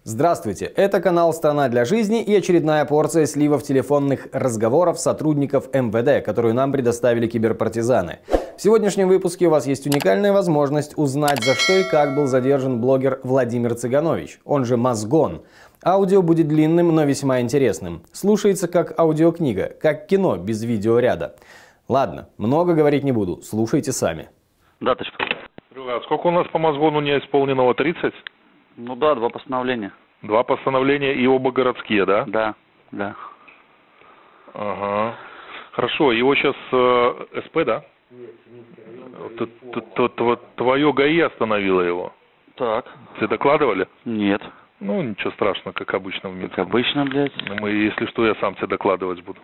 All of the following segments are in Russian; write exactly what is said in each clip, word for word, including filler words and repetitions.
Здравствуйте, это канал «Страна для жизни» и очередная порция сливов телефонных разговоров сотрудников эм вэ дэ, которую нам предоставили киберпартизаны. В сегодняшнем выпуске у вас есть уникальная возможность узнать, за что и как был задержан блогер Владимир Цыганович, он же Мозгон. Аудио будет длинным, но весьма интересным. Слушается как аудиокнига, как кино без видеоряда. Ладно, много говорить не буду, слушайте сами. Даточка. А сколько у нас по Мозгону не исполненного? тридцать? Ну да, два постановления. Два постановления и оба городские, да? Да, да. Ага. Хорошо, его сейчас э, эс пэ, да? Т -т -т Твое ГАИ остановило его. Так. Все докладывали? Нет. Ну, ничего страшного, как обычно в Минске. Как обычно, блядь. Мы, если что, я сам тебе докладывать буду.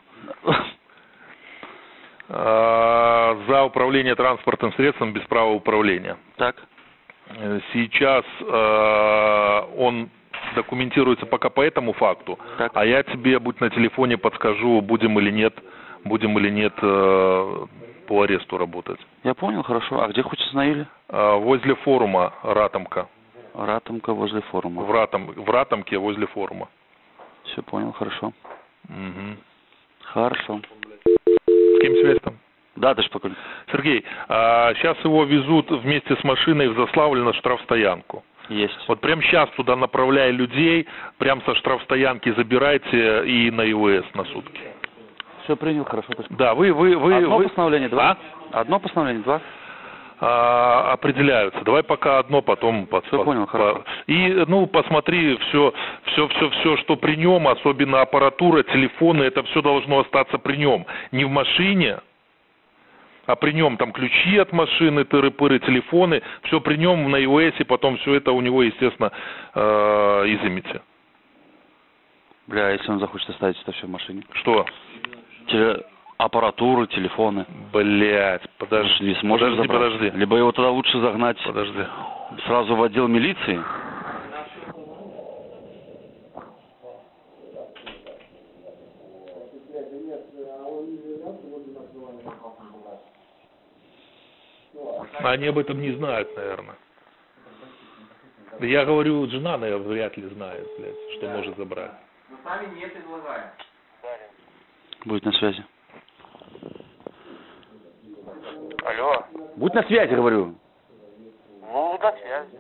За управление транспортным средством без права управления. Так. Сейчас э, он документируется пока по этому факту, так. А я тебе, будь на телефоне, подскажу, будем или нет, будем или нет э, по аресту работать. Я понял, хорошо. А где хоть остановили? Э, возле форума Ратомка. Ратомка возле форума. В, Ратом, в Ратомке возле форума. Все понял, хорошо. Угу. Хорошо. С кем связь там? Да, ты ж покажи. Сергей, а сейчас его везут вместе с машиной в Заславль на штрафстоянку. Есть. Вот прямо сейчас туда направляя людей, прям со штрафстоянки забирайте и на и вэ эс на сутки. Все принял, хорошо. Да, вы, вы, вы... Одно вы... постановление, два? А? Одно постановление, два? А, определяются. Давай пока одно, потом... Под, все под, понял, по... хорошо. И, ну, посмотри, все, все, все, все, что при нем, особенно аппаратура, телефоны, это все должно остаться при нем. Не в машине, а при нем там ключи от машины, тыры-пыры, телефоны, все при нем на и вэ эс, и потом все это у него, естественно, э, изымите. Бля, если он захочет оставить это все в машине? Что? Теле... Аппаратуру, телефоны. Блять, подожди, не сможешь подожди, забрать. подожди. Либо его туда лучше загнать подожди. сразу в отдел милиции. Они об этом не знают, наверное. Я говорю, жена, наверное, вряд ли знает, блядь, что да. Может забрать. Мы сами не предлагаем. Будет на связи. Алло. Будь на связи, говорю. Ну, на связи.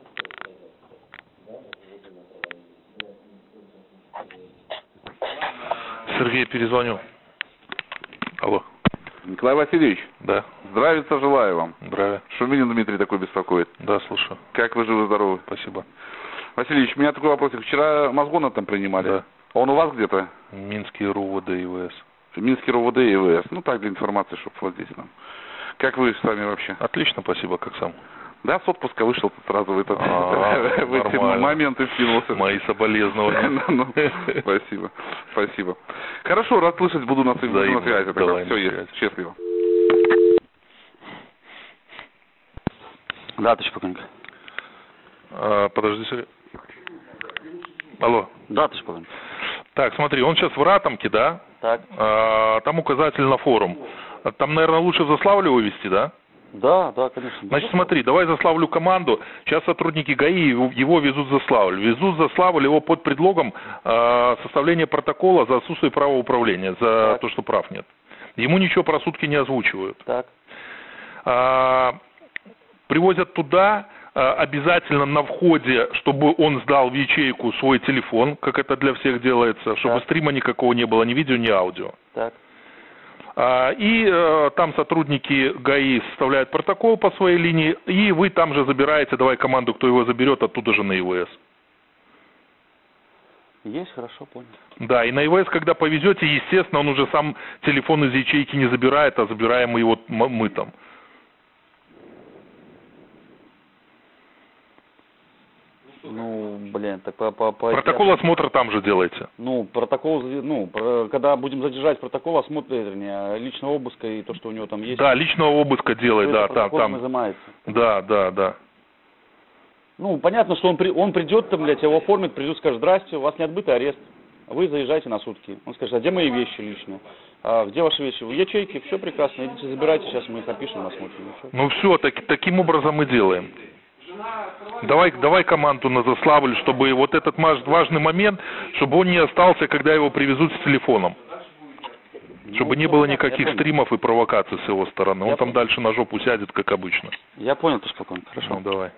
Сергей, перезвоню. Алло. Николай Васильевич? Да. Здравица желаю вам. Здравия. Шуминин Дмитрий такой беспокоит. Да, слушаю. Как вы живы-здоровы? Спасибо. Васильевич, у меня такой вопросик. Вчера Мозгона там принимали. Да. Он у вас где-то? Минский РУВД и вэ эс. Минский РУВД и вэ эс. Ну так, для информации, чтобы вот здесь нам. Как вы с вами вообще? Отлично, спасибо, как сам. Да, с отпуска вышел тут сразу в этот а, в эти моменты вскинулся. Мои соболезнования. ну, спасибо, спасибо. Хорошо, рад слышать, буду на связи. Тогда все есть, счастливо. Да, ты спокойненько. А, подожди, Сергей. Алло. Да, ты спокойненько. Так, смотри, он сейчас в Ратомке, да? Так. А, там указатель на форум. Там, наверное, лучше в Заславле его везти, да? Да, да, конечно. Значит, смотри, давай Заславлю команду. Сейчас сотрудники ГАИ его везут в Заславль. Везут в Заславль его под предлогом э, составления протокола за отсутствие права управления, за так. то, что прав нет. Ему ничего про сутки не озвучивают. Так. А, привозят туда, а, обязательно на входе, чтобы он сдал в ячейку свой телефон, как это для всех делается, чтобы так. стрима никакого не было, ни видео, ни аудио. Так. И э, там сотрудники ГАИ составляют протокол по своей линии, и вы там же забираете, давай команду, кто его заберет, оттуда же на и вэ эс. Есть, хорошо, понял. Да, и на и вэ эс, когда повезете, естественно, он уже сам телефон из ячейки не забирает, а забираем его мы там. Ну, блин, так по... по, по протокол я... осмотра там же делайте. Ну, протокол, ну, про, когда будем задержать протокол осмотра, вернее, личного обыска и то, что у него там есть. Да, личного обыска делай, да, там, там. Изымается. Да, да, да. Ну, понятно, что он, при, он придет там, блядь, его оформит, придет, скажет, здрасте, у вас не отбытый арест, вы заезжаете на сутки. Он скажет, а где мои вещи личные? А где ваши вещи? В ячейке, все прекрасно, идите забирайте, сейчас мы их опишем, осмотрим. Ну все, так, таким образом мы делаем. Давай, давай команду на Заславль, чтобы вот этот важный момент, чтобы он не остался, когда его привезут с телефоном. Чтобы не было никаких стримов и провокаций с его стороны. Он там дальше на жопу сядет, как обычно. Я понял, ты спокойно. Хорошо. Ну, давай.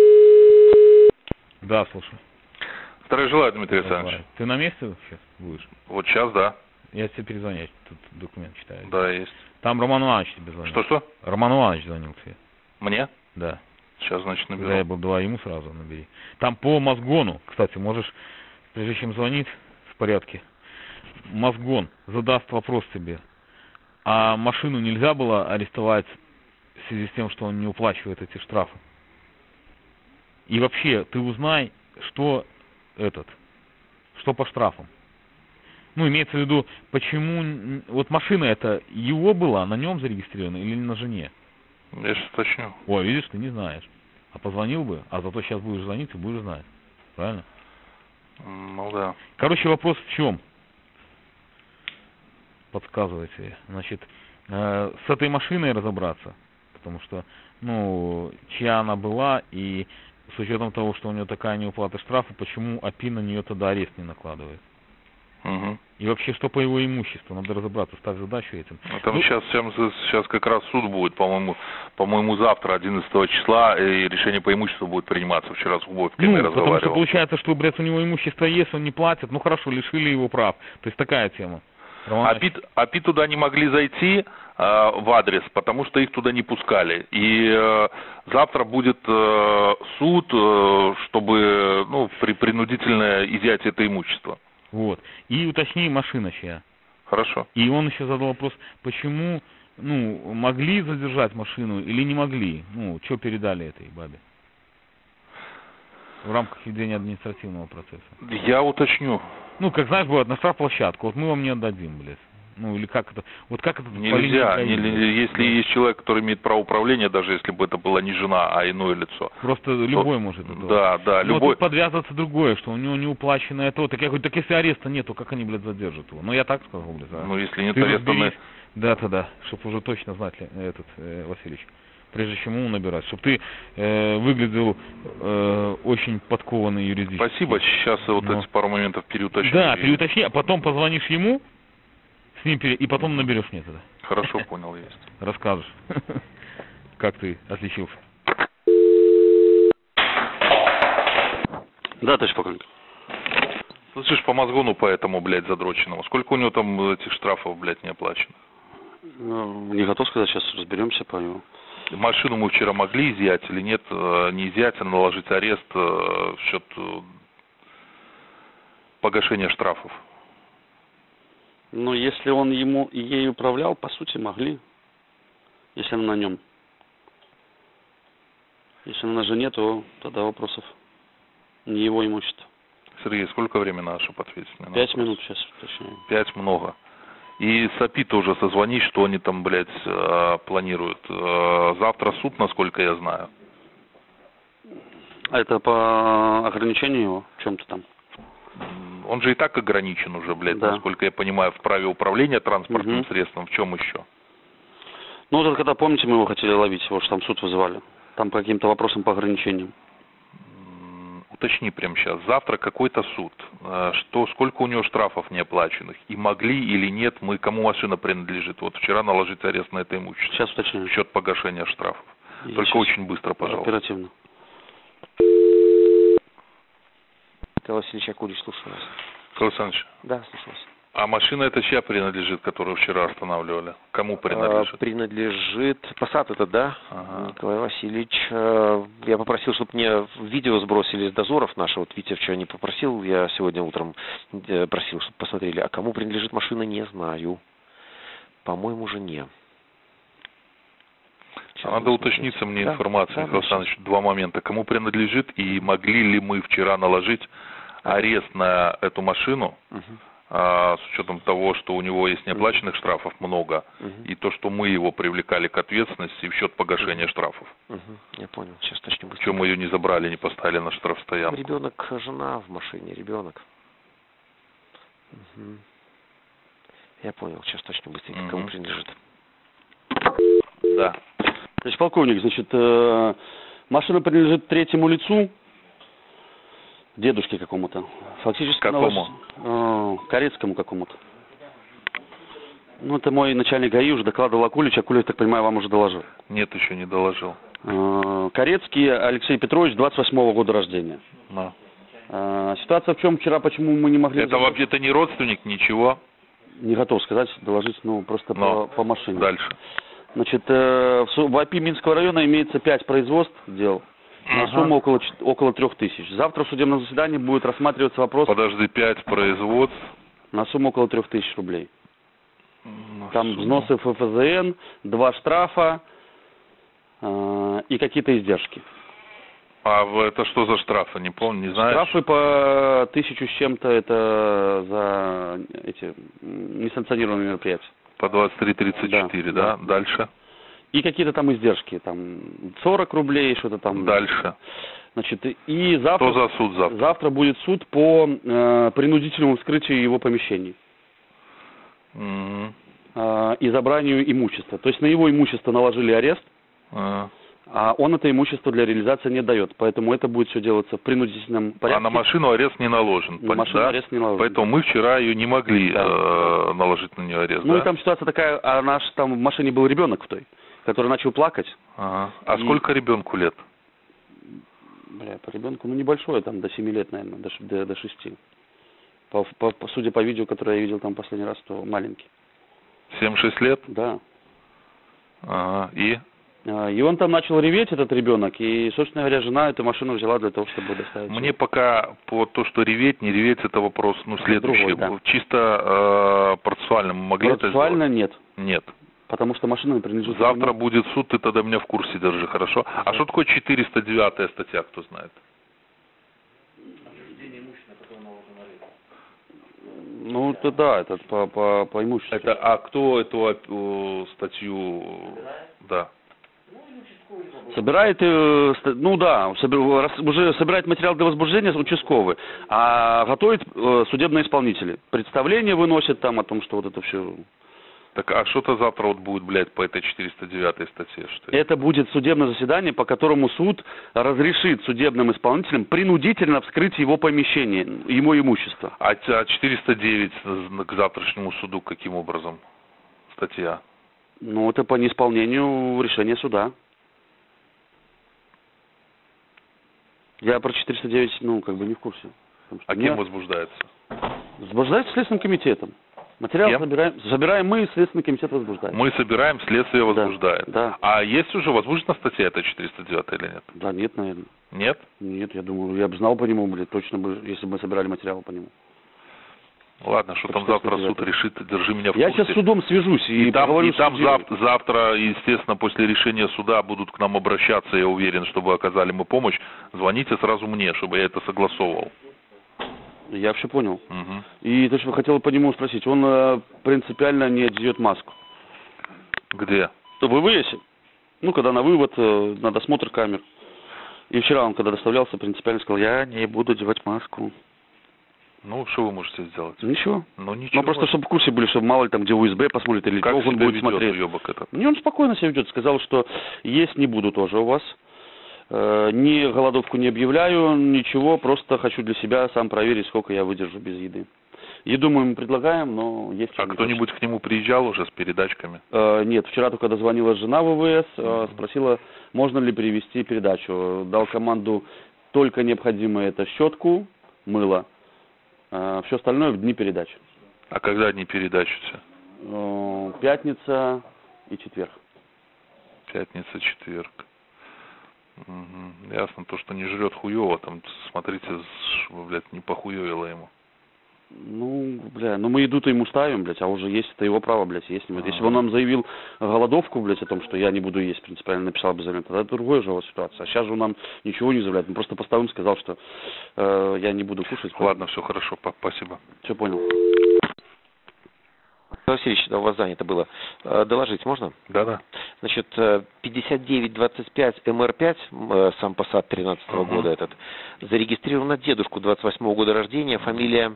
Да, слушай. Здравия желаю, Дмитрий Александрович. Ты на месте сейчас будешь? Вот сейчас, да. Я тебе перезвоню, я тут документ читаю. Да, есть. Там Роман Иванович тебе звонил. Что-что? Роман Иванович звонил тебе. Мне? Да. Сейчас, значит, наберу. Да, я был, давай ему сразу набери. Там по Мозгону, кстати, можешь, прежде чем звонить, в порядке, Мозгон задаст вопрос тебе. А машину нельзя было арестовать в связи с тем, что он не уплачивает эти штрафы? И вообще, ты узнай, что этот, что по штрафам. Ну, имеется в виду, почему, вот машина это его была, на нем зарегистрирована или на жене? Я сейчас уточню. О, видишь, ты не знаешь. А позвонил бы, а зато сейчас будешь звонить и будешь знать. Правильно? Ну да. Короче, вопрос в чем? Подсказывайте. Значит, э, с этой машиной разобраться. Потому что, ну, чья она была, и с учетом того, что у нее такая неуплата штрафа, почему АПИ на нее тогда арест не накладывает? Угу. И вообще, что по его имуществу? Надо разобраться, ставь задачу этим. Ну, там ну, сейчас, сейчас как раз суд будет, по-моему, по-моему, завтра, одиннадцатого числа, и решение по имуществу будет приниматься. Вчера с Губовкиной ну, разговаривал. потому что получается, что, блядь, у него имущество есть, он не платит, ну хорошо, лишили его прав. То есть такая тема. АПИ, АПИ туда не могли зайти э, в адрес, потому что их туда не пускали. И э, завтра будет э, суд, э, чтобы, ну, при принудительное изъятие это имущество. Вот. И уточни, машина чья. Хорошо. И он еще задал вопрос, почему, ну, могли задержать машину или не могли? Ну, что передали этой бабе? В рамках ведения административного процесса. Я уточню. Ну, как знаешь, бывает, на штрафплощадку, вот мы вам не отдадим, блядь. Ну, или как это, вот как это... Нельзя, не, если да. есть человек, который имеет право управления, даже если бы это была не жена, а иное лицо. Просто то, любой может это. Да, да, но любой. Тут подвязываться другое, что у него не уплачено это, так я говорю, так если ареста нету, как они, блядь, задержат его? Ну, я так сказал, блядь. А? Ну, если нет Ты ареста... разберись, да, тогда, чтобы уже точно знать, этот, э, Васильевич, прежде чем ему набирать, чтобы ты э, выглядел э, очень подкованный юридически. Спасибо, сейчас вот но... эти пару моментов переуточню. Да, переуточни, а потом позвонишь ему, с ним пере... и потом наберешь мне тогда. Хорошо, понял, есть. Расскажешь, как ты отличился. Да, товарищ полковник. Слышишь, по Мозгону по этому, блядь, задроченному, сколько у него там этих штрафов, блядь, не оплачено? Ну, не готов сказать, сейчас разберемся по нему. Машину мы вчера могли изъять или нет? Не изъять, а наложить арест в счет погашения штрафов. Ну, если он ему ей управлял, по сути, могли. Если она на нем. Если она на жене, то тогда вопросов. Не его имущество. Сергей, сколько времени надо, чтобы ответить? Пять минут сейчас, точнее. Пять много. И с АПИ тоже созвонись, что они там, блядь, планируют. Завтра суд, насколько я знаю. А это по ограничению его? В чем-то там? Он же и так ограничен уже, блядь, да. Насколько я понимаю, в праве управления транспортным угу. средством. В чем еще? Ну, вот когда, помните, мы его хотели ловить, его же там суд вызывали. Там по каким-то вопросам по ограничениям. Уточни прямо сейчас. Завтра какой-то суд. Что, сколько у него штрафов неоплаченных? И могли или нет, мы, кому машина принадлежит? Вот вчера наложить арест на это имущество. Сейчас уточню. В счет погашения штрафов. И Только сейчас. очень быстро, пожалуйста. Оперативно. Николай Васильевич Акулич, слушаю вас. Николай Александрович. Да, слушаю вас. А машина это чья принадлежит, которую вчера останавливали? Кому принадлежит? А, принадлежит Passat это, да, ага. Николай Васильевич. Я попросил, чтобы мне видео сбросили с дозоров нашего. Вот Витя вчера не попросил, я сегодня утром просил, чтобы посмотрели. А кому принадлежит машина, не знаю. По-моему, жене. А надо уточниться мне да, информацию, да, Николай Александрович, два момента. Кому принадлежит и могли ли мы вчера наложить арест на эту машину? Угу. А, с учетом того, что у него есть неоплаченных uh-huh. штрафов много, uh-huh. и то, что мы его привлекали к ответственности в счет погашения uh-huh. штрафов. Uh-huh. Я понял, сейчас точно быстро. Чем мы ее не забрали, не поставили на штрафстоянку? Ребенок, жена в машине, ребенок. Uh-huh. Я понял, сейчас точно быстренько, uh-huh. кому принадлежит. Да. Значит, полковник, значит, э, Машина принадлежит третьему лицу, дедушке какому-то. Фактически. Какому? Э, Корецкому какому-то. Ну, это мой начальник ГАИ уже докладывал Акулич. Акулич, так понимаю, вам уже доложил. Нет, еще не доложил. Э, Корецкий Алексей Петрович, двадцать восьмого года рождения. Да. Э, Ситуация в чем вчера, почему мы не могли... Это вообще-то не родственник, ничего. Не готов сказать, доложить, ну, просто Но. по, по машине. Дальше. Значит, э, в, Су- в АПИ Минского района имеется пять производств дел на Ага. сумму около, чет- около трех тысяч. Завтра в судебном заседании будет рассматриваться вопрос Подожди, пять производств. на сумму около трех тысяч рублей. На Там сумму. взносы в ФФЗН, два штрафа э, и какие-то издержки. А в- это что за штрафы? Не помню, не знаешь? Штрафы по тысячу с чем-то это за эти м, несанкционированные мероприятия. По двадцать три тридцать четыре, да? Да, да. Дальше. И какие-то там издержки, там сорок рублей, что-то там. Дальше. Значит, и завтра, Что за суд завтра? завтра будет суд по э, принудительному вскрытию его помещений Мгм. э, и забранию имущества. То есть на его имущество наложили арест, А. а он это имущество для реализации не дает. Поэтому это будет все делаться в принудительном порядке. А на машину арест не наложен. На пон- машину да? арест не наложен. Поэтому мы вчера ее не могли Да. э, наложить на нее арест, Ну да? и там ситуация такая, а наш там в машине был ребенок в той, который начал плакать. Ага. А И- сколько ребенку лет? Бля, по ребенку, ну небольшое, там до семи лет, наверное, до, ш- до, до шести. По, по- по- судя по видео, которое я видел там последний раз, то маленький. семь-шесть лет? Да. Ага. И? А, И он там начал реветь, этот ребенок, и, собственно говоря, жена эту машину взяла для того, чтобы доставить. Мне пока по то, что реветь, не реветь, это вопрос, ну, следующий. другой, да. Чисто э, процессуально мы могли это Процессуально сделать? нет, Нет. потому что машина принадлежит Завтра ему. будет суд, ты тогда меня в курсе держи, хорошо? А что такое четыреста девятая статья, кто знает? Ну, это да, это по, по, по имуществу. Это, а кто эту э, статью, да? Собирает, э, ст- ну да, собер- рас- уже собирает материал для возбуждения участковый, а готовит э, судебные исполнители. Представление выносит там о том, что вот это все... Так, а что-то завтра вот будет, блядь, по этой четыреста девятой статье, что ли? Это будет судебное заседание, по которому суд разрешит судебным исполнителям принудительно вскрыть его помещение, ему имущество. А, т- а четыреста девять к завтрашнему суду каким образом? Статья. Ну, это по неисполнению решения суда. Я про четыреста девять, ну, как бы не в курсе. Потому что А меня кем возбуждается? возбуждается Следственным комитетом. Материал Кем? собираем, забираем мы, и Следственный комитет возбуждает. Мы собираем, следствие возбуждает. да. А есть уже возбуждена статья эта четыреста девятая или нет? Да, нет, наверное. Нет? Нет, я думаю, я бы знал по нему, блядь, точно бы, если бы мы собирали материалы по нему. Ладно, что там завтра суд решит, держи меня в Я курсе. сейчас с судом свяжусь и, И там, поговорю и с там судьей. завтра, завтра, естественно, после решения суда будут к нам обращаться, я уверен, чтобы оказали мы помощь. Звоните сразу мне, чтобы я это согласовывал. Я все понял. Мгм. И то, что хотел по нему спросить, он э, принципиально не одеет маску. Где? В ВВСе. Ну, когда на вывод, э, на досмотр камер. И вчера он, когда доставлялся, принципиально сказал, я не буду одевать маску. Ну, что вы можете сделать? Ничего. Ну, ничего. Ну, просто, чтобы в курсе были, чтобы мало ли там, где УСБ посмотрит, или Как что он себя будет ведет смотреть. уебок этот? Не, он спокойно себя ведет. Сказал, что есть не буду тоже у вас. Э, ни голодовку не объявляю, ничего, просто хочу для себя сам проверить, сколько я выдержу без еды. Еду мы ему предлагаем, но есть... А что не кто-нибудь к нему приезжал уже с передачками? Э, Нет, вчера только дозвонила жена ВВС, э, спросила, можно ли перевести передачу. Дал команду только необходимое это щетку, мыло, э, все остальное в дни передач. А когда они передачи-то? Э, Пятница и четверг. Пятница, четверг. Угу. Ясно, то, что не жрет хуево, там, смотрите, чтобы, блядь, не похуевило ему. Ну, бля, ну мы еду-то ему ставим, блядь, а уже есть, это его право, блядь, есть. А. Если бы он нам заявил голодовку, блядь, о том, что я не буду есть, принципиально написал бы заявление, тогда это другая же ситуация. А сейчас же он нам ничего не заявляет, он просто поставил, сказал, что э, я не буду кушать. Ладно, все хорошо, спасибо. Все понял. Васильевич, да, у вас занято было. Э, Доложить можно? Да-да. Значит, э, пятьдесят девять двадцать пять эм эр пять, э, сам Passat тринадцатого Мгм. года этот, зарегистрирован на дедушку двадцать восьмого года рождения, фамилия...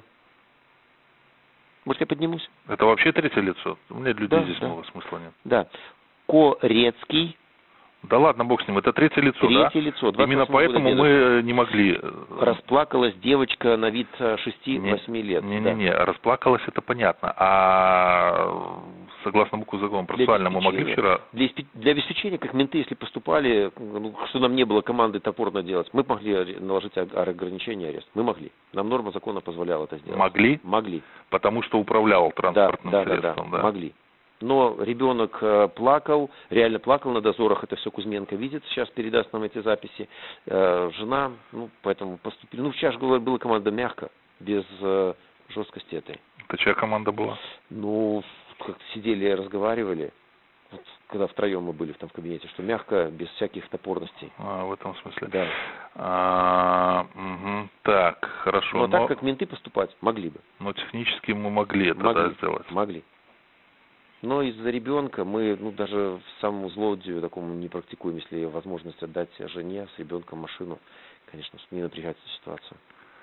Может, я поднимусь? Это вообще третье лицо? У меня людей Да, здесь да. много, смысла нет. Да. Корецкий Да ладно, бог с ним, это третье лицо, Третье да? лицо. Именно поэтому мы не могли... Расплакалась девочка на вид шести-восьми лет. Не-не-не, да. Расплакалась, это понятно. А согласно букву закона процессуально мы могли вчера... Для, для обеспечения, как менты, если поступали, ну, что нам не было команды топорно делать, мы могли наложить ограничение, арест. Мы могли. Нам норма закона позволяла это сделать. Могли? Могли. Потому что управлял транспортным да, да, средством, да, да? Могли. Но ребенок плакал, реально плакал на дозорах, это все Кузьменко видит, сейчас передаст нам эти записи. Жена, ну, поэтому поступили. Ну, сейчас же была команда мягко, без жесткости этой. Это чья команда была? Ну, как сидели и разговаривали, вот, когда втроем мы были в том кабинете, что мягко, без всяких топорностей. А, в этом смысле. Да. А, угу. Так, хорошо. Но, но так как менты поступать могли бы. Но технически мы могли это могли, да, сделать. Могли. Но из-за ребенка мы, ну, даже в самому злодею такому не практикуем, если возможность отдать жене с ребенком машину, конечно, не напрягать эту ситуацию.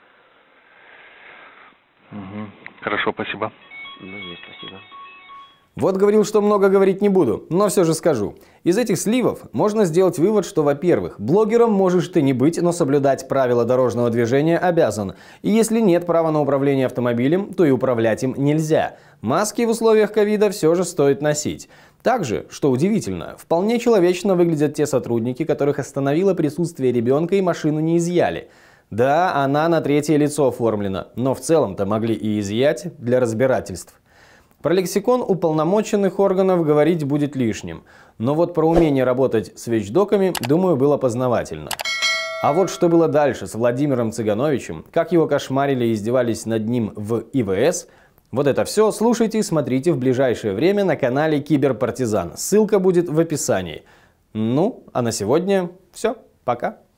Угу. Хорошо, спасибо. Ну, есть, спасибо. Вот говорил, что много говорить не буду, но все же скажу. Из этих сливов можно сделать вывод, что, во-первых, блогером можешь ты не быть, но соблюдать правила дорожного движения обязан. И если нет права на управление автомобилем, то и управлять им нельзя. Маски в условиях ковида все же стоит носить. Также, что удивительно, вполне человечно выглядят те сотрудники, которых остановило присутствие ребенка и машину не изъяли. Да, она на третье лицо оформлена, но в целом-то могли и изъять для разбирательств. Про лексикон уполномоченных органов говорить будет лишним, но вот про умение работать с вещдоками, думаю, было познавательно. А вот что было дальше с Владимиром Цыгановичем, как его кошмарили и издевались над ним в И В С, вот это все слушайте и смотрите в ближайшее время на канале Киберпартизан. Ссылка будет в описании. Ну, а на сегодня все. Пока.